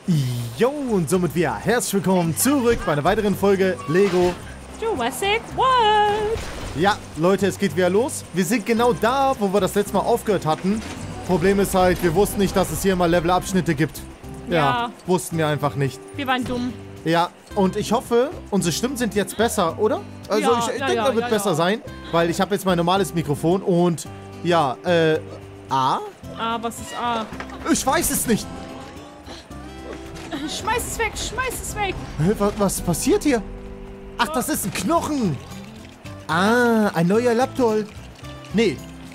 Jo, und somit wieder herzlich willkommen zurück bei einer weiteren Folge Lego Jurassic World. Ja, Leute, es geht wieder los. Wir sind genau da, wo wir das letzte Mal aufgehört hatten. Problem ist halt, wir wussten nicht, dass es hier mal Levelabschnitte gibt. Ja, wussten wir einfach nicht. Wir waren dumm. Ja, und ich hoffe, unsere Stimmen sind jetzt besser, oder? Also ich denke, das wird besser sein, weil ich habe jetzt mein normales Mikrofon und ja, A? A, was ist A? Ich weiß es nicht. Schmeiß es weg, schmeiß es weg. Was passiert hier? Ach, das ist ein Knochen. Ah, ein neuer Laptop. Nee.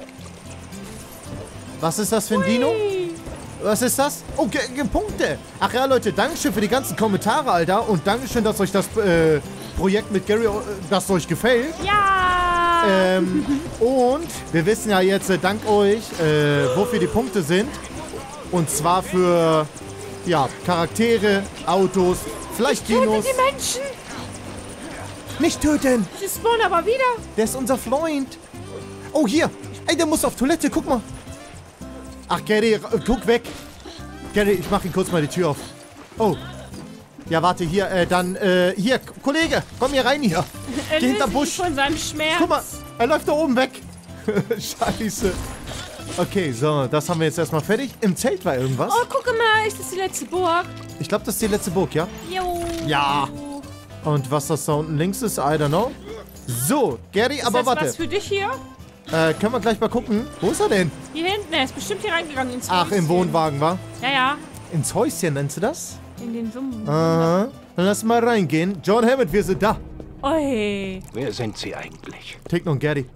Was ist das für ein Dino? Was ist das? Oh, Punkte. Ach ja, Leute, Dankeschön für die ganzen Kommentare, Alter. Und Dankeschön, dass euch das Projekt mit Gary, das euch gefällt. Ja. Und wir wissen ja jetzt, dank euch, wofür die Punkte sind. Und zwar für, ja, Charaktere, Autos, vielleicht Dinos. Die Menschen. Nicht töten. Sie spawnen aber wieder. Der ist unser Freund. Oh, hier. Ey, der muss auf Toilette. Guck mal. Ach, Gary, guck weg. Gary, ich mach ihn kurz mal die Tür auf. Oh. Ja, warte, hier, hier, Kollege, komm hier rein hier. Geh hinterm Busch. Von seinem Schmerz. Guck mal, er läuft da oben weg. Scheiße. Okay, so, das haben wir jetzt erstmal fertig. Im Zelt war irgendwas. Oh, guck mal, ist das die letzte Burg? Ich glaube, das ist die letzte Burg, ja? Jo. Ja. Und was das da unten links ist, I don't know. So, Gary, aber das warte. Was für dich hier? Können wir gleich mal gucken. Wo ist er denn? Hier hinten, er ist bestimmt hier reingegangen ins Häuschen. Ach, im Wohnwagen, wa? Ja, ja. Ins Häuschen nennst du das? In den Summen. Aha. Dann lass mal reingehen. John Hammond, wir sind da. Oi. Wer sind Sie eigentlich? Tick und Gary.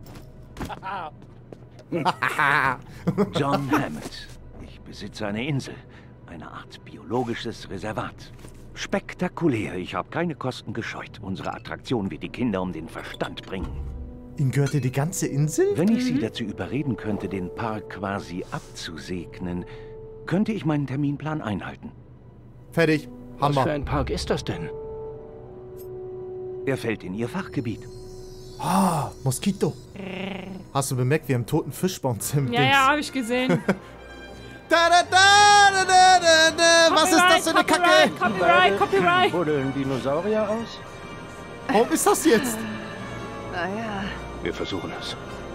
John Hammond. Ich besitze eine Insel. Eine Art biologisches Reservat. Spektakulär. Ich habe keine Kosten gescheut. Unsere Attraktion wird die Kinder um den Verstand bringen. Ihnen gehörte die ganze Insel? Wenn ich Sie dazu überreden könnte, den Park quasi abzusegnen, könnte ich meinen Terminplan einhalten. Fertig. Was für Hammer. ein Park ist das denn? Er fällt in Ihr Fachgebiet. Ah, Moskito. Hast du bemerkt, wir haben toten Fisch bei uns im Ja, Dings. ja, hab ich gesehen. Was ist das für eine Kacke? Copyright. Buddeln Dinosaurier aus? Warum ist das jetzt? Naja. Wir versuchen es.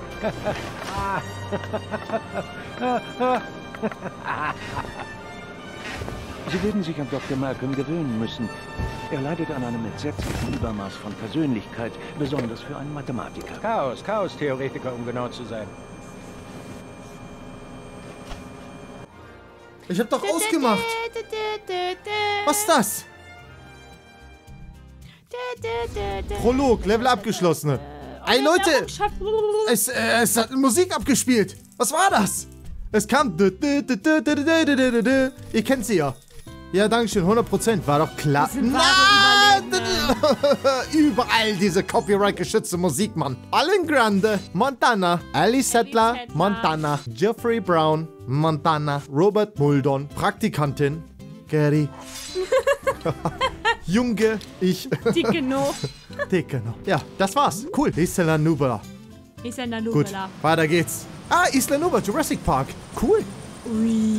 Sie werden sich an Dr. Malcolm gewöhnen müssen. Er leidet an einem entsetzlichen Übermaß von Persönlichkeit, besonders für einen Mathematiker. Chaos-Theoretiker, um genau zu sein. Ich hab doch ausgemacht. Was ist das? Prolog, Level abgeschlossene. Ey, Leute! Es hat Musik abgespielt. Was war das? Es kam... Ihr kennt sie ja. Ja, dankeschön, 100%. War doch klar. Nein! Überall diese copyright-geschützte Musik, Mann. Alan Grande, Montana. Alice Settler, Montana. Jeffrey Brown, Montana. Robert Muldon, Praktikantin. Gary. Junge, ich. Dicke Dicke. Ja, das war's. Cool. Isla Nubla. Ist ja eine Gut, Nubela. weiter geht's. Ah, Isla Nubla, Jurassic Park. Cool. Ui.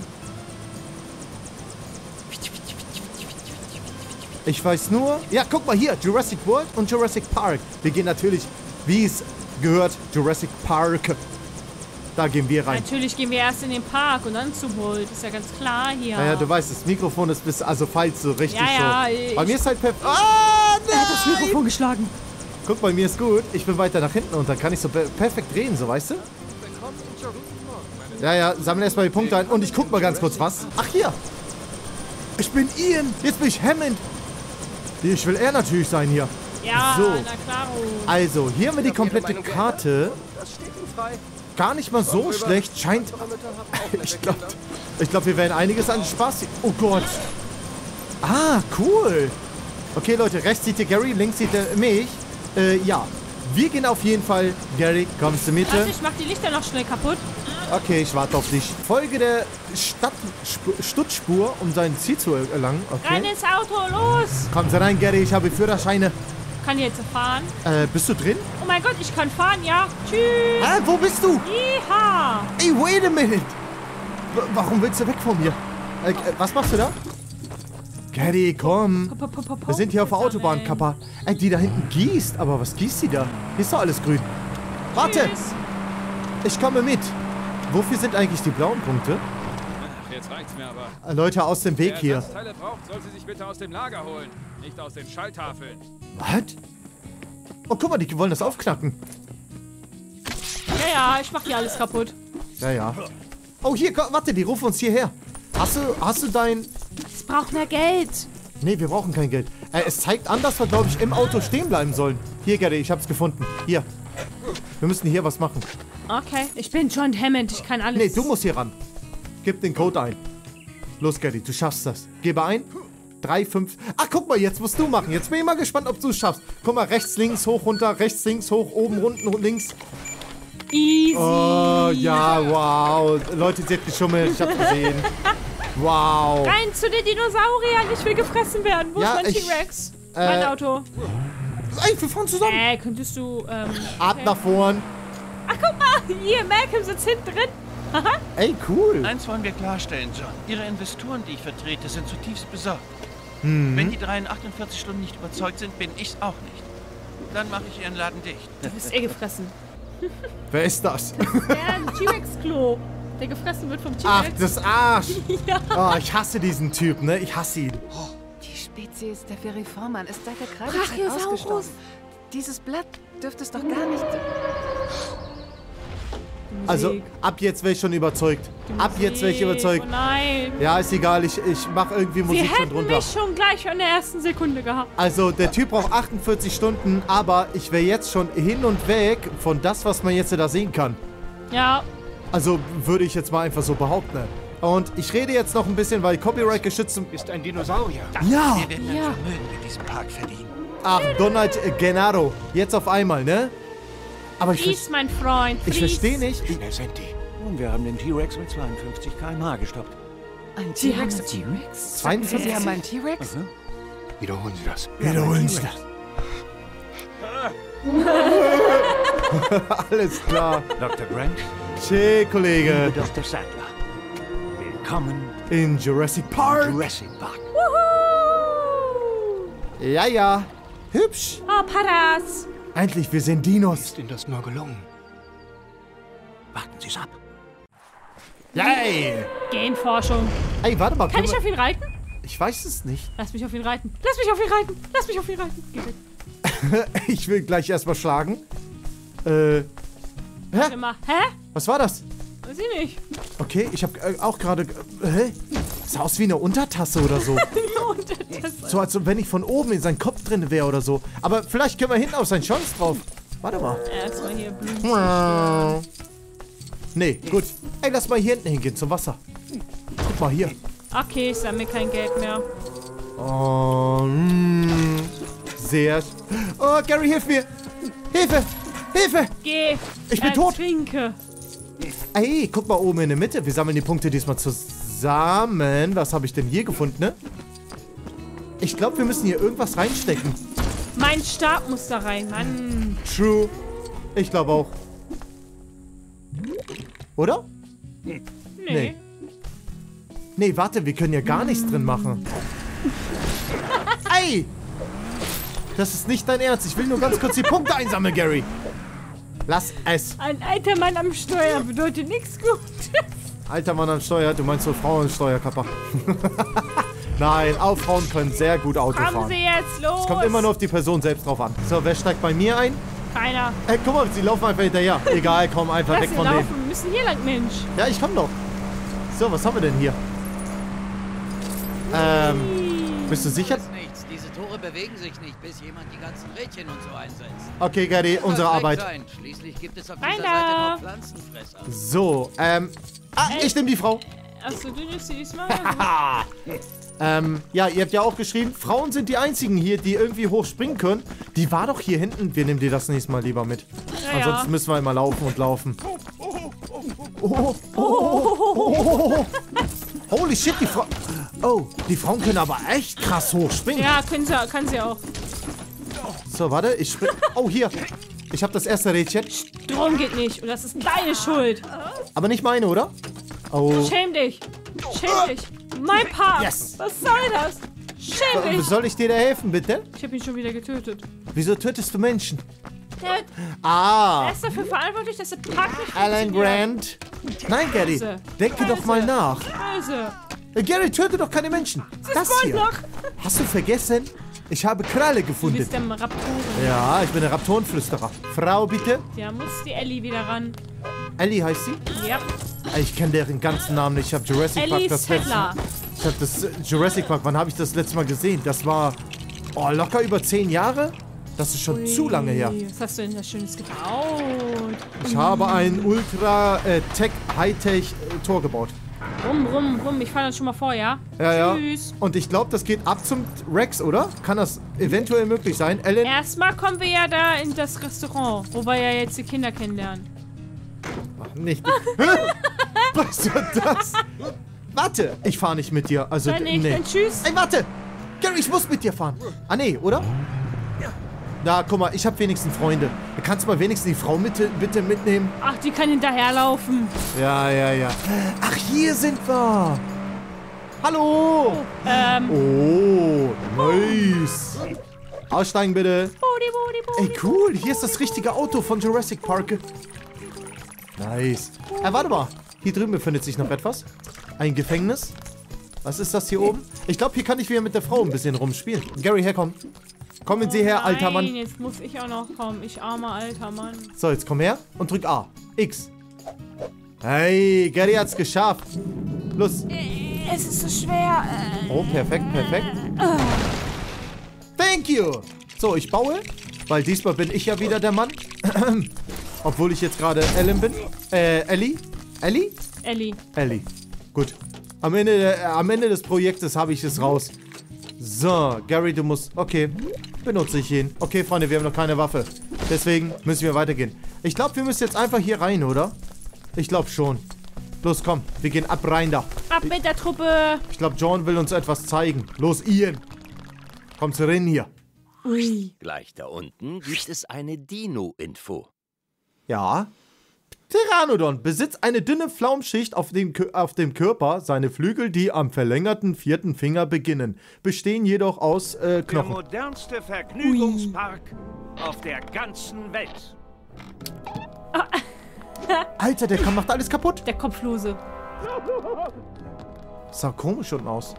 Ich weiß nur... Ja, guck mal hier. Jurassic World und Jurassic Park. Wir gehen natürlich, wie es gehört, Jurassic Park. Da gehen wir rein. Natürlich gehen wir erst in den Park und dann zu Bolt. Ist ja ganz klar hier. Naja, du weißt, das Mikrofon ist bis... Also falls so richtig Ja, so... Bei mir ist halt perfekt... Ah, Er hat das nein! Mikrofon geschlagen. Guck, bei mir ist gut. Ich bin weiter nach hinten und dann kann ich so perfekt drehen, so, weißt du? Ja, ja, sammle erstmal die Punkte ein. Und ich guck mal ganz kurz, was? Ach, hier. Ich bin Ian. Jetzt bin ich Hammond. Ich will er natürlich sein hier. Ja, So. na klar. Also, hier haben wir die komplette Karte. Gar nicht mal so schlecht. Scheint... Ich glaube, wir werden einiges an Spaß... Oh Gott. Ah, cool. Okay, Leute, rechts seht ihr Gary, links seht ihr mich. Ja. Wir gehen auf jeden Fall... Gary, kommst du mit? Also ich mach die Lichter noch schnell kaputt. Okay, ich warte auf dich. Folge der Stutzspur, um sein Ziel zu erlangen. Rein Okay. ins Auto, los! Kommen Sie rein, Gary, ich habe Führerscheine. Kann jetzt fahren. Bist du drin? Oh mein Gott, ich kann fahren, ja. Tschüss. Wo bist du? Yeeha. Ey, wait a minute. Warum willst du weg von mir? Was machst du da? Gary, komm. Wir sind hier auf der Autobahn, Mann. Kappa. Ey, die da hinten gießt. Aber was gießt die da? Hier ist doch alles grün. Warte, Tschüss. ich komme mit. Wofür sind eigentlich die blauen Punkte? Ach, jetzt reicht's mir aber. Leute, aus dem Weg Wer hier. Ersatzteile braucht, soll sie sich bitte aus dem Lager holen. Nicht aus den Schalltafeln. Was? Oh, guck mal, die wollen das aufknacken. Ja, ich mach hier alles kaputt. Ja. Oh, hier, komm, warte, die rufen uns hierher. Hast du dein... Es braucht mehr Geld. Nee, wir brauchen kein Geld. Es zeigt an, dass wir, glaube ich, im Auto stehen bleiben sollen. Hier, Gary, ich hab's gefunden. Hier. Wir müssen hier was machen. Okay, ich bin John Hammond, ich kann alles. Nee, du musst hier ran. Gib den Code ein. Los, Gary, du schaffst das. Gebe ein. 3, 5... Ach, guck mal, jetzt musst du machen. Jetzt bin ich mal gespannt, ob du es schaffst. Guck mal, rechts, links, hoch, runter, rechts, links, hoch, oben, unten, links. Easy. Oh, ja, wow. Leute, sie hat geschummelt. Ich hab's gesehen. Wow. Rein zu den Dinosauriern, ich will gefressen werden. Wo Ja, ist mein ich- T-Rex? Mein Auto. Ey, wir fahren zusammen. Könntest du, Ab nach vorn. Ach, guck mal, hier, Malcolm sitzt hinten drin. Ey, cool. Eins wollen wir klarstellen, John. Ihre Investoren, die ich vertrete, sind zutiefst besorgt. Wenn die 3 in 48 Stunden nicht überzeugt sind, bin ich's auch nicht. Dann mache ich ihren Laden dicht. Du bist gefressen. Wer ist das? Ja, ein T-Rex-Klo, der gefressen wird vom Ach, T-Rex. das Arsch. Ja. Oh, ich hasse diesen Typ, ne? Ich hasse ihn. Die Spezies der Feriforman ist seit der Brachiosaurus. Kreidezeit ausgestorben. Dieses Blatt dürfte es doch gar nicht... Also, ab jetzt wäre ich schon überzeugt. Ab jetzt wäre ich überzeugt. Oh nein. Ja, ist egal. Ich mache irgendwie Sie Musik schon hätten drunter. mich schon gleich in der ersten Sekunde gehabt. Also, der Typ braucht 48 Stunden, aber ich wäre jetzt schon hin und weg von das, was man jetzt da sehen kann. Ja. Also, würde ich jetzt mal einfach so behaupten. Und ich rede jetzt noch ein bisschen, weil Copyright geschützt... Ist ein Dinosaurier. Ja! Wir werden ein Vermögen mit diesem Park verdienen. Ach, Donald Gennaro. Jetzt auf einmal, ne? Aber Freeze, mein Freund. ich Freeze. verstehe nicht. Schnell sind die. Und wir haben den T-Rex mit 52 km/h gestoppt. Ein Sie haben T-Rex? einen T-Rex? 52. Sie haben einen T-Rex? Wiederholen Sie das. Wiederholen Sie das. Alles klar. Dr. Grant, Tschä, Kollege. Dr. Sattler. Willkommen In Jurassic Park. Jurassic Park. Wuhu. Ja. Hübsch. Oh, Paras. Endlich, wir sehen Dinos. Ist Ihnen das nur gelungen? Warten Sie's ab. Yay. Genforschung. Ey, warte mal. Kann können ich wir- auf ihn reiten? Ich weiß es nicht. Lass mich auf ihn reiten. Lass mich auf ihn reiten. Lass mich auf ihn reiten. Geh weg. Ich will gleich erstmal schlagen. Hä? Immer. Hä? Was war das? Weiß ich nicht. Okay, ich habe auch gerade... Hä? Sah aus wie eine Untertasse oder so. So, als wenn ich von oben in seinen Kopf drin wäre oder so. Aber vielleicht können wir hinten auf seinen Scholz drauf. Warte mal. Erstmal hier Blumen. Nee, gut. Ey, lass mal hier hinten hingehen zum Wasser. Guck mal hier. Okay, ich sammle kein Geld mehr. Oh, sehr... Oh, Gary, hilf mir. Hilfe. Hilfe. Geh. Ich bin tot. Trinke. Ey, guck mal oben in der Mitte. Wir sammeln die Punkte diesmal zusammen. Was habe ich denn hier gefunden, ne? Ich glaube, wir müssen hier irgendwas reinstecken. Mein Stab muss da rein, Mann. True. Ich glaube auch. Oder? Nee. Nee, warte, wir können ja gar nichts drin machen. Ey! Das ist nicht dein Ernst. Ich will nur ganz kurz die Punkte einsammeln, Gary. Lass es. Ein alter Mann am Steuer bedeutet nichts Gutes. Alter Mann am Steuer, du meinst so Frauensteuer, Kappa. Nein, auch Frauen können sehr gut Auto Kommen fahren. Sie jetzt los. Es kommt immer nur auf die Person selbst drauf an. So, wer steigt bei mir ein? Keiner. Guck mal, sie laufen einfach hinterher. Egal, komm einfach Lass weg sie von laufen. denen. Wir müssen hier lang, Mensch. Ja, ich komm doch. So, was haben wir denn hier? Bist du sicher? Nichts. Diese Tore bewegen sich nicht, bis jemand die ganzen Rädchen und so einsetzt. Okay, Gary, unsere Soll Arbeit. weg sein. Schließlich gibt es auf Rein dieser da. Seite nur Pflanzenfresser. So, ich nehme die Frau. Achso, du nimmst sie diesmal. Ja, ihr habt ja auch geschrieben, Frauen sind die einzigen hier, die irgendwie hoch springen können. Die war doch hier hinten. Wir nehmen die das nächste Mal lieber mit. Ja, Ansonsten ja. müssen wir immer laufen und laufen. Oh. Holy shit, die Frau... Oh, die Frauen können aber echt krass hoch springen. Ja, kann sie auch. So, warte, ich spring... Oh, hier. Ich habe das erste Rädchen. Strom geht nicht. Und das ist deine Schuld. Aber nicht meine, oder? Oh. Schäm dich. Schäm dich. Mein Park. Yes. Was soll das? Schäm dich. Soll ich dir da helfen, bitte? Ich habe ihn schon wieder getötet. Wieso tötest du Menschen? Der Ah, ist dafür verantwortlich, dass der Park nicht Alan funktioniert. Grant. Nein, Gary, Böse. denke doch mal nach. Böse. Gary, töte doch keine Menschen. Das hier. Noch. Hast du vergessen? Ich habe Kralle Du gefunden. bist der Raptoren. Ja, ich bin der Raptorenflüsterer. Frau, bitte. Da muss die Ellie wieder ran. Ellie heißt sie? Ja. Ich kenne deren ganzen Namen nicht. Ich habe Jurassic Park Ellie das letzte Settler. Ich habe das Jurassic Park, wann habe ich das letzte Mal gesehen? Das war locker über 10 Jahre. Das ist schon zu lange her. Was hast du denn da Schönes gebaut? Ich habe ein Ultra Hightech Tor gebaut. Rum. Ich fahre dann schon mal vor, ja? Ja, Tschüss. ja. Und ich glaube, das geht ab zum Rex, oder? Kann das eventuell möglich sein? Ellen? Erstmal kommen wir ja da in das Restaurant, wo wir ja jetzt die Kinder kennenlernen. Ach, nicht. Was war das? Warte, ich fahre nicht mit dir. Also, Dann nicht, nee. dann tschüss. Ey, warte! Gary, ich muss mit dir fahren. Ah, nee, oder? Na, guck mal, ich habe wenigstens Freunde. Kannst du mal wenigstens die Frau bitte mitnehmen? Ach, die kann hinterherlaufen. Ja. Ach, hier sind wir. Hallo. Oh, nice. Aussteigen, bitte. Ey, cool. Hier ist das richtige Auto von Jurassic Park. Nice. Warte mal. Hier drüben befindet sich noch etwas. Ein Gefängnis. Was ist das hier oben? Ich glaube, hier kann ich wieder mit der Frau ein bisschen rumspielen. Gary, herkommen. Kommen Sie her, alter Mann. Nein, jetzt muss ich auch noch kommen. Ich armer alter Mann. So, jetzt komm her und drück A. X. Hey, Gary hat's geschafft. Los. Es ist so schwer. Oh, perfekt. Thank you. So, ich baue, weil diesmal bin ich ja wieder der Mann. Obwohl ich jetzt gerade Ellen bin. Ellie? Ellie. Gut. Am Ende des Projektes habe ich es raus. So, Gary, du musst... Okay, benutze ich ihn. Okay, Freunde, wir haben noch keine Waffe. Deswegen müssen wir weitergehen. Ich glaube, wir müssen jetzt einfach hier rein, oder? Ich glaube schon. Los, komm, wir gehen ab rein da. Ab mit der Truppe. Ich glaube, John will uns etwas zeigen. Los, Ian. Kommst du rein hier? Ui. Gleich da unten gibt es eine Dino-Info. Ja. Pteranodon besitzt eine dünne Flaumschicht auf dem Körper. Seine Flügel, die am verlängerten 4. Finger beginnen, bestehen jedoch aus Der Knochen. modernste Vergnügungspark auf der ganzen Welt. Alter, der macht alles kaputt. Der Kopflose. Sah komisch unten aus.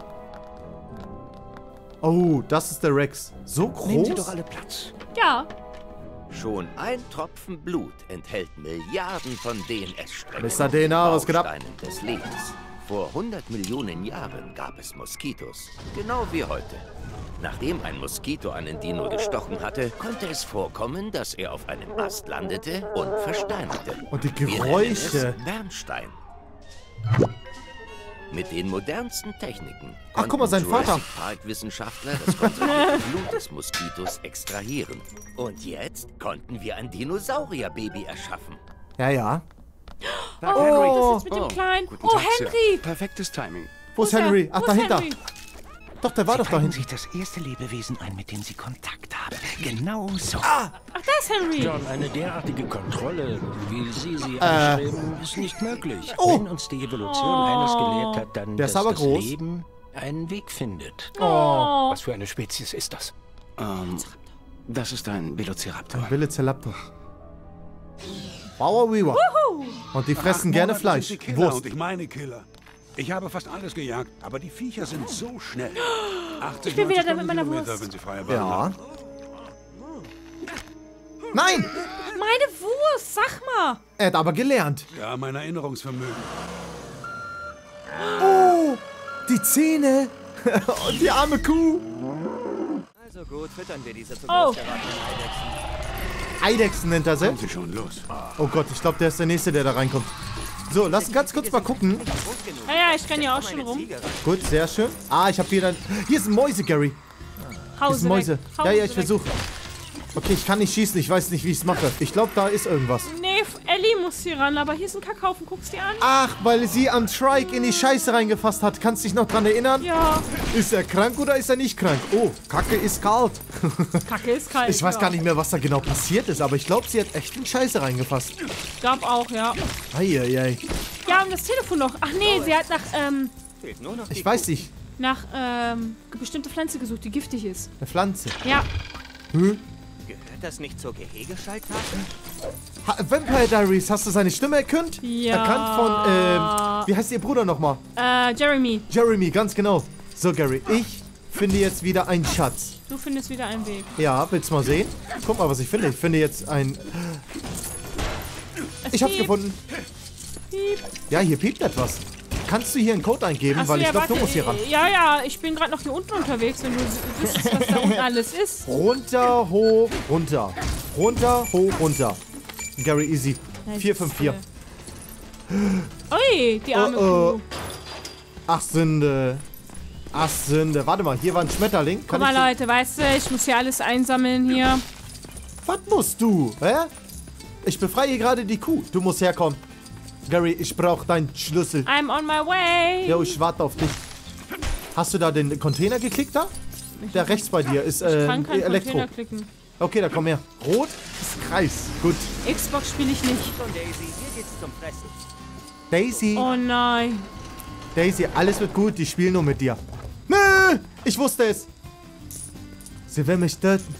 Oh, das ist der Rex. So Nehmen Sie groß? doch alle Platz. Ja. Schon ein Tropfen Blut enthält Milliarden von DNS-Strecken Mr. DNA, was geht ab? Bausteinen des Lebens. Vor 100 Millionen Jahren gab es Moskitos, genau wie heute. Nachdem ein Moskito einen Dino gestochen hatte, konnte es vorkommen, dass er auf einem Ast landete und versteinerte. Und die Wir nennen Geräusche. es Bernstein. Mit den modernsten Techniken Ach, guck mal, sein konnten Vater. Jurassic Park-Wissenschaftler das konservierte Blut des Moskitos extrahieren. Und jetzt konnten wir ein Dinosaurierbaby erschaffen. Ja. Oh, das ist mit dem Kleinen. Guten Oh, Tag, Sir. Henry. Perfektes Timing. Wo ist Henry? Ach, Wo ist dahinter. Henry? Doch, der war doch Zeigen dahinter. sich das erste Lebewesen ein, mit dem Sie Kontakt haben. Genau so. Ach, da ist Henry. John, eine derartige Kontrolle, wie Sie anstreben, ist nicht möglich. Oh. Wenn uns die Evolution eines gelehrt hat, dann, Der ist dass aber das groß. Leben einen Weg findet. Oh. Was für eine Spezies ist das? Das ist ein Velociraptor. Velociraptor. Bauer. Und die fressen gerne Fleisch. Sind sie Killer Wurst. und ich meine Killer. Ich habe fast alles gejagt, aber die Viecher sind so schnell. 80, Ich bin wieder da 90 mit meiner Kilometer, Wurst. wenn sie freie Bahn Ja. haben. Nein! Meine Wurst, sag mal. Er hat aber gelernt. Ja, mein Erinnerungsvermögen. Oh, die Zähne. Und die arme Kuh. Also gut, füttern wir diese zu Oh. groß geratenen Eidechsen. Eidechsen nennt er sie. Kommen Sie schon, los. Oh Gott, ich glaube, der ist der Nächste, der da reinkommt. So, lass ganz kurz mal gucken. Ja, ich renne ja auch schon rum. Gut, sehr schön. Ah, ich habe hier dann... Hier sind Mäuse, Gary. Hier Hause sind Mäuse. weg. Ja, Hause ich weg. versuche. Okay, ich kann nicht schießen. Ich weiß nicht, wie ich es mache. Ich glaube, da ist irgendwas. Nee, Ellie muss hier ran, aber hier ist ein Kackhaufen. Guck's dir an. Ach, weil sie am Trike in die Scheiße reingefasst hat. Kannst du dich noch dran erinnern? Ja, Ist er krank oder ist er nicht krank? Oh, Kacke ist kalt. Kacke ist kalt. Ich weiß ja. gar nicht mehr, was da genau passiert ist, aber ich glaube, sie hat echt in Scheiße reingefasst. Ich glaub auch, ja. Eieiei. Ja, und das Telefon noch. Ach nee, sie hat nach, Fehlt nur noch Ich weiß nicht. Nach, bestimmte Pflanze gesucht, die giftig ist. Eine Pflanze. Ja. Hm? Gehört das nicht zur Gehegeschaltkarte? Vampire Diaries, hast du seine Stimme erkannt? Ja. Erkannt von, wie heißt ihr Bruder nochmal? Jeremy. Jeremy, ganz genau. So, Gary, ich finde jetzt wieder einen Schatz. Du findest wieder einen Weg. Ja, willst du mal sehen? Guck mal, was ich finde. Ich finde jetzt ein... Ich hab's gefunden. Piep. Ja, hier piept etwas. Kannst du hier einen Code eingeben? Achso, Weil ich ja, glaube, du warte, musst hier ran. Ja, ich bin gerade noch hier unten unterwegs, wenn du wüsstest, was da unten alles ist. Runter, hoch, runter. Runter, hoch, runter. Gary, easy. Nice. 454. Ui, die arme Kuh. Ach, Sünde. Ach, Sünde. Warte mal, hier war ein Schmetterling. Guck mal, Leute, weißt du, ich muss hier alles einsammeln hier. Was musst du? Hä? Ich befreie gerade die Kuh. Du musst herkommen. Gary, ich brauche deinen Schlüssel. I'm on my way. Jo, ich warte auf dich. Hast du da den Container geklickt da? Der rechts bei dir ist Ich kann keinen Elektro. Container klicken. Okay, da komm her. Rot ist Kreis. Gut. Xbox spiele ich nicht. Und Daisy, hier geht's zum Fressen. Daisy. Oh nein. Daisy, alles wird gut. Die spielen nur mit dir. Nö, ich wusste es. Sie will mich töten.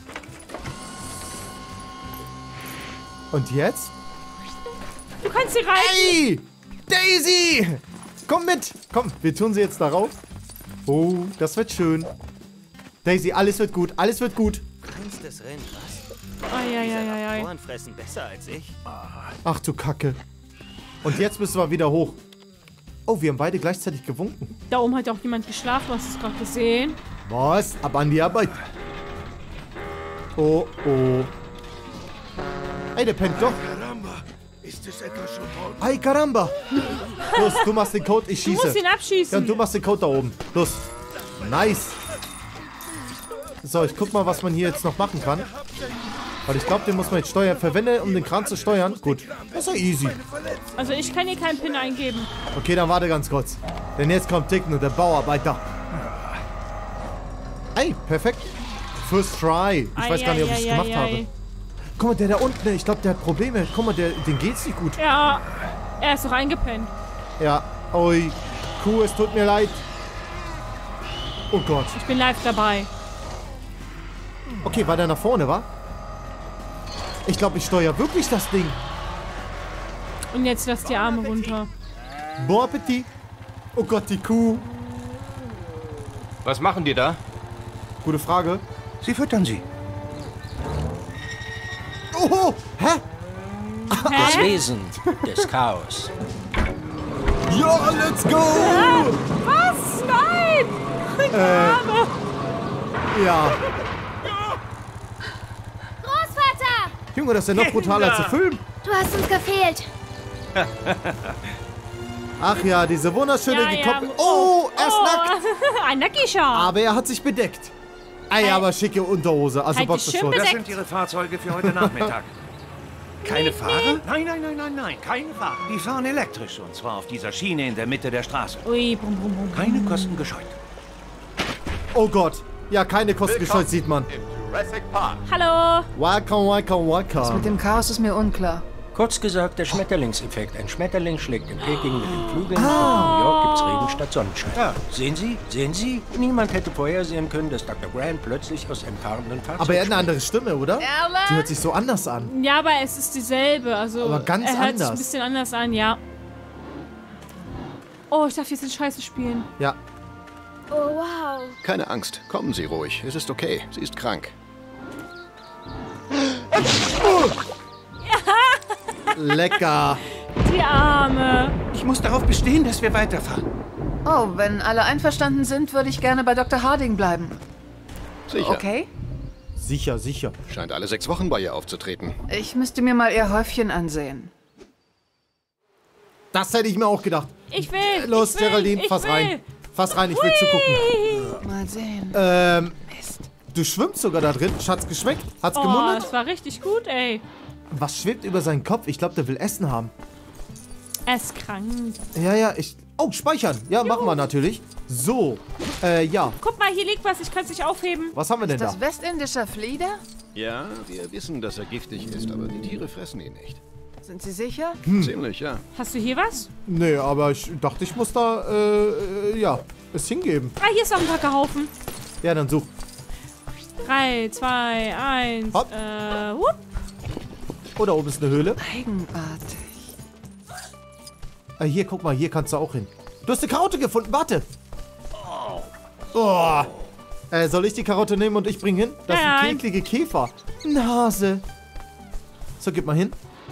Und jetzt? Du kannst sie reiten. Hey! Daisy! Komm mit! Komm, wir tun sie jetzt da rauf. Oh, das wird schön. Daisy, alles wird gut. Alles wird gut. Kleinstes Rind, was? Ai. Ohren fressen besser als ich. Ach du Kacke. Und jetzt müssen wir wieder hoch. Oh, wir haben beide gleichzeitig gewunken. Da oben hat auch jemand geschlafen, hast du es gerade gesehen? Was? Ab an die Arbeit. Oh, oh. Ey, der pennt doch. Ist es etwa schon morgen? Ay, caramba. Los, du machst den Code, ich schieße. Du musst ihn abschießen. Ja, und du machst den Code da oben. Los. Nice. So, ich guck mal, was man hier jetzt noch machen kann. Weil ich glaube, den muss man jetzt steuern. Verwende, um den Kran zu steuern. Gut. Das ist ja easy. Also ich kann hier keinen PIN eingeben. Okay, dann warte ganz kurz. Denn jetzt kommt Ticken und der Bauarbeiter. Ey, perfekt. First try. Ich weiß gar nicht, ob ich es gemacht habe. Guck mal, der da unten, ich glaube, der hat Probleme. Guck mal, den geht's nicht gut. Ja, er ist doch eingepennt. Ja, ui. Kuh, es tut mir leid. Oh Gott. Ich bin live dabei. Okay, war der nach vorne, wa? Ich glaube, ich steuere wirklich das Ding. Und jetzt lass die Arme runter. Bon Appetit. Oh Gott, die Kuh. Was machen die da? Gute Frage. Sie füttern sie. Oh, hä? Das Wesen des Chaos. Ja, let's go! Was? Nein! Die Arme! Ja. Großvater! Junge, das ist ja noch brutaler als der Film. Du hast uns gefehlt. Ach ja, diese wunderschöne gekoppelt. Ja. Oh, er ist nackt. Ein Nackischer. Aber er hat sich bedeckt. Ey, aber schicke Unterhose. Also Halt dich schön Boxershorts. Das sind Ihre Fahrzeuge für heute Nachmittag. Keine Fahrer? Nein, keine Fahrer. Die fahren elektrisch und zwar auf dieser Schiene in der Mitte der Straße. Ui, brum, brum, brum. Keine Kosten gescheut. Oh Gott. Ja, keine Kosten gescheut, sieht man. Hallo. Welcome. Das mit dem Chaos ist mir unklar. Kurz gesagt, der Schmetterlingseffekt. Ein Schmetterling schlägt in Peking mit den Flügeln. In New York gibt's Regen statt Sonnenschein. Ja, sehen Sie? Niemand hätte vorhersehen können, dass Dr. Grant plötzlich aus einem fahrenden Fahrzeug Aber er hat eine andere Stimme, oder? Aber Die hört sich so anders an. ja, aber es ist dieselbe. Also Aber ganz er hört sich ein anders. bisschen anders an, ja. Oh, ich darf jetzt den Scheiße spielen. Ja. Oh, wow. Keine Angst, kommen Sie ruhig. Es ist okay. Sie ist krank. Lecker. Die Arme. Ich muss darauf bestehen, dass wir weiterfahren. Oh, wenn alle einverstanden sind, würde ich gerne bei Dr. Harding bleiben. Sicher. Okay? Sicher. Scheint alle 6 Wochen bei ihr aufzutreten. Ich müsste mir mal ihr Häufchen ansehen. Das hätte ich mir auch gedacht. Ich will. Los, ich will, Geraldine, ich fass will. rein. Fass rein, ich will zugucken. Mal sehen. Mist. Du schwimmst sogar da drin. Hat's geschmeckt? Hat's Oh, gemundet? das war richtig gut, ey. Was schwebt über seinen Kopf? Ich glaube, der will Essen haben. Er ist krank. Ja, ich... Oh, speichern. Ja, machen wir natürlich. So, ja. Guck mal, hier liegt was. Ich kann es nicht aufheben. Was haben wir denn Ist das westindischer Flieder? Ja, wir wissen, dass er giftig ist, aber die Tiere fressen ihn nicht. Sind Sie sicher? Ziemlich, ja. Hast du hier was? Nee, aber ich dachte, ich muss da, ja, es hingeben. Ah, hier ist auch ein Kackerhaufen. Ja, dann such. 3, 2, 1. Hopp. Whoop. Oh, da oben ist eine Höhle. Eigenartig. Hier, guck mal, hier kannst du auch hin. Du hast eine Karotte gefunden, warte. Oh. Soll ich die Karotte nehmen und ich bring hin? Das sind eklige Käfer. Nase. So, gib mal hin.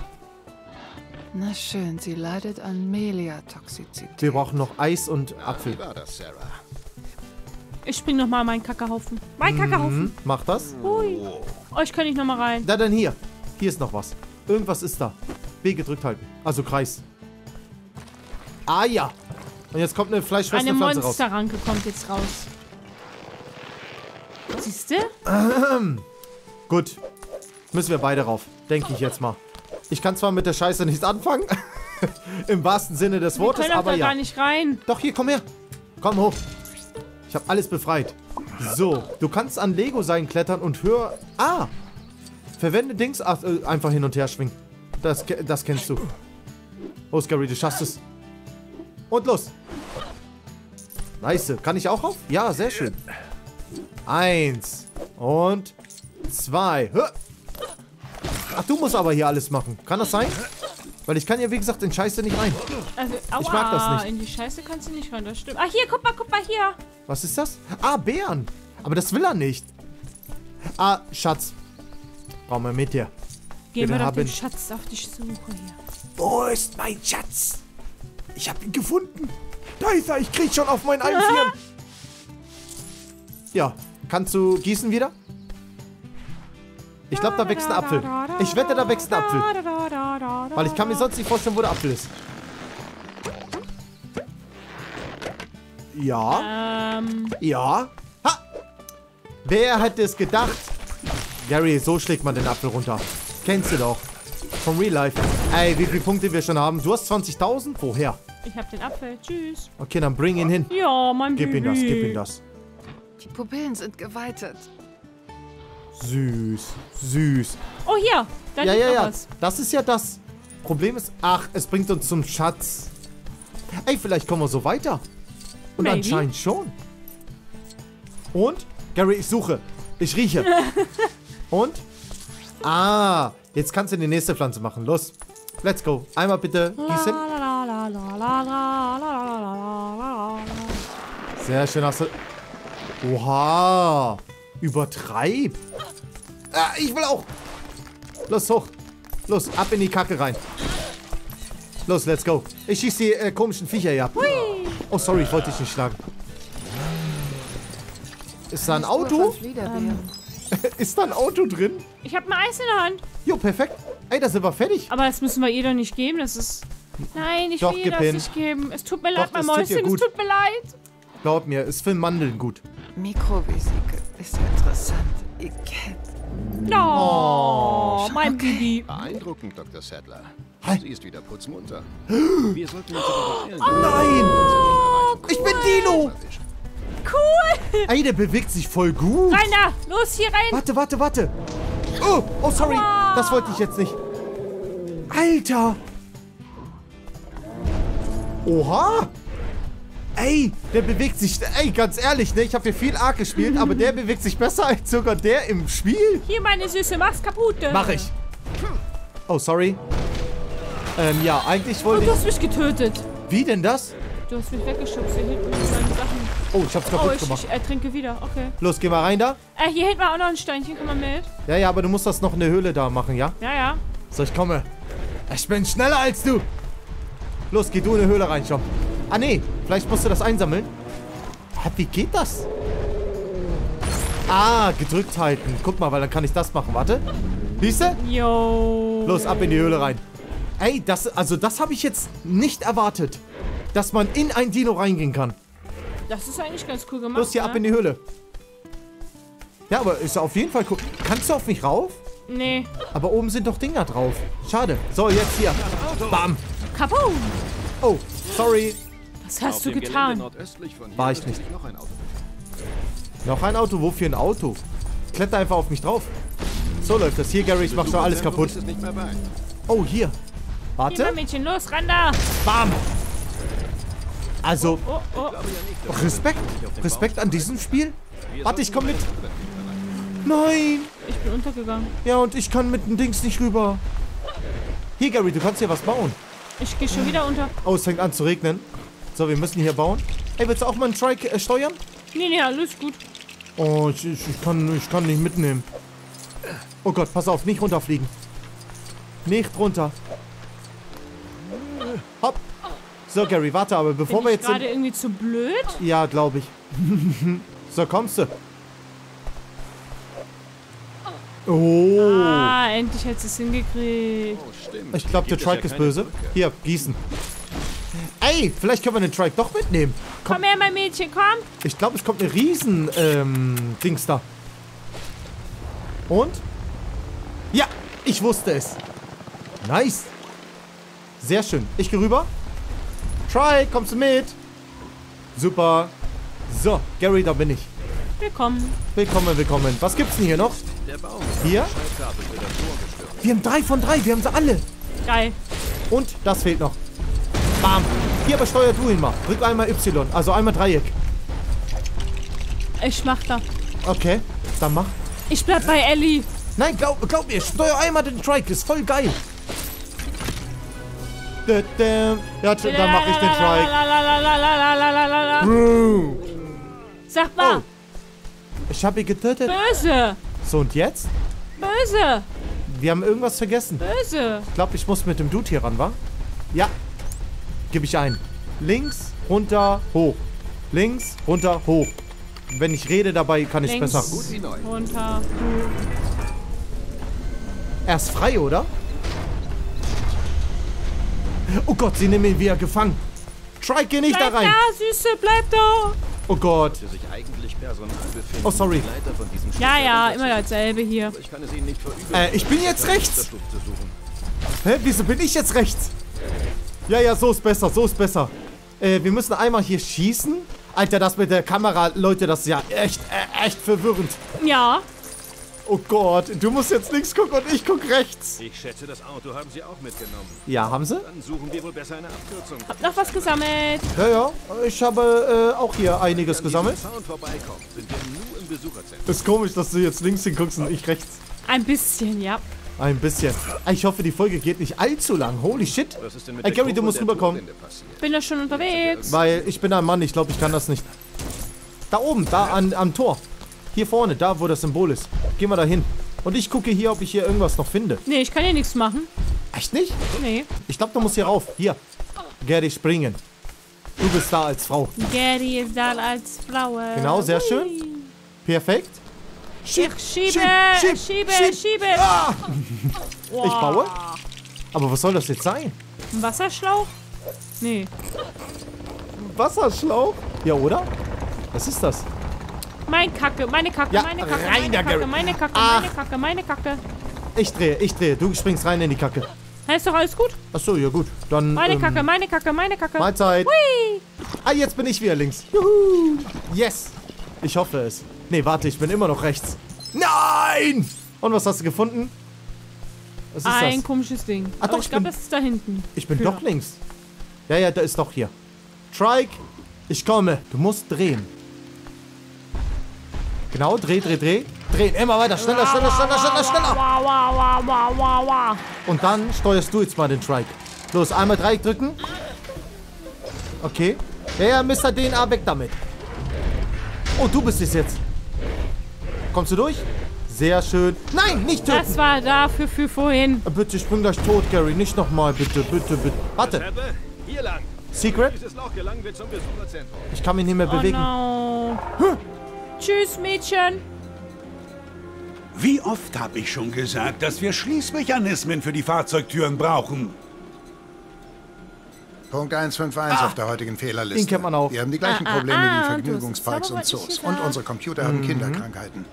Na schön, sie leidet an Melia-Toxizität. Wir brauchen noch Eis und Apfel. Wie war das, Sarah? Ich spring nochmal meinen Kackerhaufen. Mein Kackerhaufen. Mach das. Hui. Oh, ich kann nicht nochmal rein. Da, dann hier. Hier ist noch was. Irgendwas ist da. B gedrückt halten. Also Kreis. Ah ja. Und jetzt kommt eine fleischfressende Pflanze raus. Eine Monsterranke kommt jetzt raus. Siehst du? Gut. Müssen wir beide rauf. Denke ich jetzt mal. Ich kann zwar mit der Scheiße nichts anfangen. Im wahrsten Sinne des Wortes, können aber da ja. gar nicht rein. Doch, hier, komm her. Komm hoch. Ich habe alles befreit. So, du kannst an Lego-Seilen klettern und hör... Ah! Verwende Dings... Ach, einfach hin und her schwingen. Das kennst du. Oh, Scary, du schaffst es. Und los. Nice. Kann ich auch rauf? Ja, sehr schön. 1 und 2. Ach, du musst aber hier alles machen. Kann das sein? Weil ich kann ja, wie gesagt, in Scheiße nicht rein. Also, aua, ich mag das nicht. In die Scheiße kannst du nicht rein, das stimmt. Ah, hier, guck mal hier. Was ist das? Ah, Bären. Aber das will er nicht. Ah, Schatz. Brauchen wir mit dir. Gehen wir doch den Schatz auf die Suche hier. Wo ist mein Schatz? Ich hab ihn gefunden. Da ist er. Ich krieg schon auf meinen allen Vieren. Ja. Kannst du gießen wieder? Ich glaube, da wächst ein Apfel. Ich wette, da wächst ein Apfel. Weil ich kann mir sonst nicht vorstellen, wo der Apfel ist. Ja. Ja. Ha! Wer hätte es gedacht? Gary, so schlägt man den Apfel runter. Kennst du doch. Vom Real Life. Ey, wie viele Punkte wir schon haben. Du hast 20.000? Woher? Ich hab den Apfel. Tschüss. Okay, dann bring ihn hin. Ja, mein Gib ihm das, gib ihm das. Die Pupillen sind geweitet. Süß, süß. Oh, hier. Da liegt noch was. Das ist ja das. Problem ist, ach, es bringt uns zum Schatz. Ey, vielleicht kommen wir so weiter. Und Maybe. Anscheinend schon. Und? Gary, ich suche. Ich rieche. Und? Ah, jetzt kannst du die nächste Pflanze machen. Los. Let's go. Einmal bitte gießen. Sehr schön hast du... Oha. Übertreib. Ah, ich will auch. Los, hoch. Los, ab in die Kacke rein. Los, let's go. Ich schieße die komischen Viecher hier ab. Oh, sorry, ich wollte dich nicht schlagen. Ist da ein Auto? Ist da ein Auto drin? Ich habe ein Eis in der Hand. Jo, perfekt. Ey, da sind wir fertig. Aber das müssen wir ihr doch nicht geben. Das ist... Nein, ich will ihr das nicht geben. Es tut mir leid, mein Mäuschen. Es tut mir leid. Glaub mir, ist für Mandeln gut. Mikrovesikel ist interessant. Ihr kennt. Oh, mein Baby. Beeindruckend, Dr. Sattler. Sie ist wieder putzmunter. Wir sollten uns aber beeilen. Nein! Ich bin Dino! Cool! Ey, der bewegt sich voll gut. Rein da! Los, hier rein! Warte. Oh, sorry. Das wollte ich jetzt nicht. Alter! Oha! Ey, der bewegt sich... Ey, ganz ehrlich, ne? Ich habe hier viel Ark gespielt, aber der bewegt sich besser als sogar der im Spiel. Hier, meine Süße, mach's kaputt. Mach ich. Oh, sorry. Ja, eigentlich wollte ich... Du hast mich getötet. Wie denn das? Du hast mich weggeschubst. Hier hinten sind meine Sachen. Oh, ich hab's kaputt gemacht. Ich ertrinke wieder. Okay. Los, geh mal rein da. Hier hinten war auch noch ein Steinchen. Komm mal mit. Ja, aber du musst das noch in der Höhle da machen, ja? Ja. So, ich komme. Ich bin schneller als du. Los, geh du in die Höhle rein, schon. Ah, nee. Vielleicht musst du das einsammeln. Wie geht das? Ah, gedrückt halten. Guck mal, weil dann kann ich das machen. Warte. Siehst du? Jo. Los, ab in die Höhle rein. Ey, das habe ich jetzt nicht erwartet. Dass man in ein Dino reingehen kann. Das ist eigentlich ganz cool gemacht. Los, hier ab in die Höhle. Ja, aber ist auf jeden Fall cool. Kannst du auf mich rauf? Nee. Aber oben sind doch Dinger drauf. Schade. So, jetzt hier. Bam. Kaboom. Oh, sorry. Was hast du getan? War ich nicht. Noch ein Auto? Wofür ein Auto? Kletter einfach auf mich drauf. So läuft das. Hier, Gary, ich mach schon alles kaputt. Oh, hier. Warte. Hier, Mädchen, los, ran da. Bam. Also, Oh. Respekt. Respekt an diesem Spiel. Warte, ich komm mit. Nein. Ich bin untergegangen. Ja, und ich kann mit dem Dings nicht rüber. Hier, Gary, du kannst hier was bauen. Ich gehe schon wieder unter. Oh, es fängt an zu regnen. So, wir müssen hier bauen. Ey, willst du auch mal einen Trike steuern? Nee, alles gut. Oh, ich kann nicht mitnehmen. Oh Gott, pass auf, nicht runterfliegen. Nicht runter. Hopp. So, Gary, warte, aber bevor wir jetzt... Bin ich gerade irgendwie zu blöd? Ja, glaube ich. So, kommst du. Oh. Ah, endlich hat es hingekriegt. Ich glaube, der Trike ist böse. Hier, gießen. Ey, vielleicht können wir den Trike doch mitnehmen. Komm her, mein Mädchen, komm. Ich glaube, es kommt eine riesen Dings da. Und? Ja, ich wusste es. Nice. Sehr schön. Ich gehe rüber. Trike, kommst du mit? Super. So, Gary, da bin ich. Willkommen. Willkommen, willkommen. Was gibt's denn hier noch? Hier? Wir haben 3 von 3. Wir haben sie alle. Geil. Und das fehlt noch. Bam. Hier, aber steuer du ihn mal. Drück einmal Y. Also einmal Dreieck. Ich mach da. Okay, dann mach. Ich bleib bei Ellie. Nein, glaub mir. Steuer einmal den Trike. Ist voll geil. Ja, dann mach ich den Trike. Sag mal. Oh. Ich habe ihn getötet. Böse. So, und jetzt? Böse. Wir haben irgendwas vergessen. Böse. Ich glaube, ich muss mit dem Dude hier ran, wa? Ja. Gebe ich ein. Links, runter, hoch. Links, runter, hoch. Wenn ich rede dabei, kann ich es besser. Gut wie neu. Runter, hoch. Er ist frei, oder? Oh Gott, sie nehmen ihn wieder gefangen. Trike, geh nicht bleib da rein. Da, Süße, bleib da. Oh Gott. Oh, sorry. Ja, immer dasselbe hier. Ich bin jetzt rechts. Hä, wieso bin ich jetzt rechts? Ja, so ist besser, so ist besser. Wir müssen einmal hier schießen. Alter, das mit der Kamera, Leute, das ist ja echt verwirrend. Ja. Oh Gott, du musst jetzt links gucken und ich guck rechts. Ich schätze, das Auto haben sie auch mitgenommen. Ja, haben sie? Dann suchen wir wohl besser eine Abkürzung. Hab noch was gesammelt. Ja, ich habe auch hier einiges gesammelt. Ist komisch, dass du jetzt links hinguckst und ich rechts. Ein bisschen, ja. Ein bisschen. Ich hoffe, die Folge geht nicht allzu lang. Holy shit. Ey, Gary, du musst rüberkommen. Bin da schon unterwegs. Weil ich bin ein Mann, ich glaube, ich kann das nicht. Da oben, da am Tor. Hier vorne, da wo das Symbol ist. Gehen wir da hin. Und ich gucke hier, ob ich hier irgendwas noch finde. Nee, ich kann hier nichts machen. Echt nicht? Nee. Ich glaube, du musst hier rauf. Hier. Gary, springen. Du bist da als Frau. Gary ist da als Frau. Genau, sehr schön. Perfekt. Schiebe. Ah! Ich baue. Aber was soll das jetzt sein? Ein Wasserschlauch? Nee. Wasserschlauch? Ja, oder? Was ist das? Meine Kacke, Ja, meine Kacke, rein da, Gary. meine Kacke. Ich drehe. Du springst rein in die Kacke. Ist doch alles gut? Achso, ja gut. Dann, Meine Kacke. Mahlzeit. Hui. Ah, jetzt bin ich wieder links. Juhu. Yes. Ich hoffe es. Nee, warte, ich bin immer noch rechts. Nein! Und was hast du gefunden? Was ist Ein das? komisches Ding. Ah, doch, ich glaube, das ist da hinten. Ich bin doch links. Ja, da ist doch hier. Trike, ich komme. Du musst drehen. Genau, dreh. Drehen, immer weiter. Schneller. Wow. Und dann steuerst du jetzt mal den Trike. Los, einmal Dreieck drücken. Okay. Ja, Mr. DNA, weg damit. Oh, du bist es jetzt. Kommst du durch? Sehr schön. Nein, nicht töten. Das war dafür für vorhin. Bitte, ich bin gleich tot, Gary. Nicht nochmal, bitte. Warte. Hier lang. Secret? Dieses Loch gelangen wir zum Besucherzentrum. Ich kann mich nicht mehr bewegen. Oh no. Tschüss, Mädchen. Wie oft habe ich schon gesagt, dass wir Schließmechanismen für die Fahrzeugtüren brauchen? Punkt 151 auf der heutigen Fehlerliste. Den kennt man auch. Wir haben die gleichen Probleme wie Vergnügungsparks und Zoos. Und unsere Computer haben Kinderkrankheiten.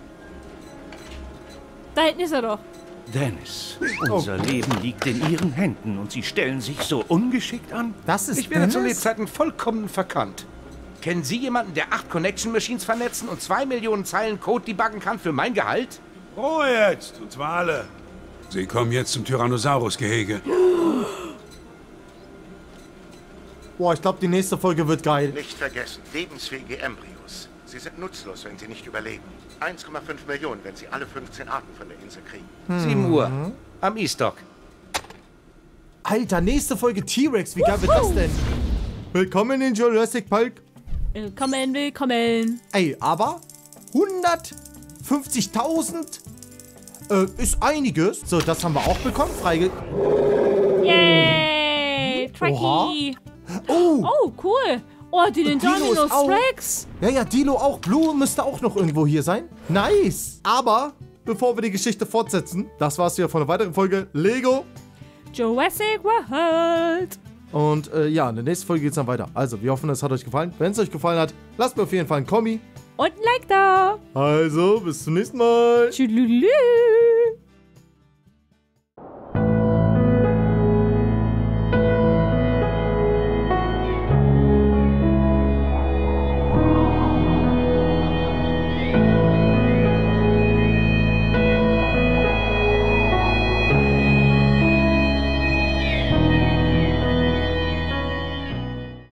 Da hinten ist er doch. Dennis, unser Leben liegt in Ihren Händen und Sie stellen sich so ungeschickt an? Das ist Ich werde zu Lebzeiten vollkommen verkannt. Kennen Sie jemanden, der 8 Connection Machines vernetzen und 2 Millionen Zeilen Code debuggen kann für mein Gehalt? Ruhe jetzt, und zwar alle. Sie kommen jetzt zum Tyrannosaurus-Gehege. Boah, ich glaube, die nächste Folge wird geil. Nicht vergessen, lebensfähige Embryos. Sie sind nutzlos, wenn sie nicht überleben. 1,5 Millionen, wenn sie alle 15 Arten von der Insel kriegen. 7 Uhr. Am E-Stock. Alter, nächste Folge T-Rex. Wie geil wird das denn? Willkommen in Jurassic Park. Willkommen, willkommen. Ey, aber 150.000 ist einiges. So, das haben wir auch bekommen. Yay! Tracky. Oh, cool. Oh, die Dinosaurus Rex. Ja, Dilo auch. Blue müsste auch noch irgendwo hier sein. Nice. Aber bevor wir die Geschichte fortsetzen, das war's hier von einer weiteren Folge Lego Jurassic World. Und ja, in der nächsten Folge geht's dann weiter. Also, wir hoffen, es hat euch gefallen. Wenn es euch gefallen hat, lasst mir auf jeden Fall einen Kommi. Und ein Like da. Also, bis zum nächsten Mal. Tschüss.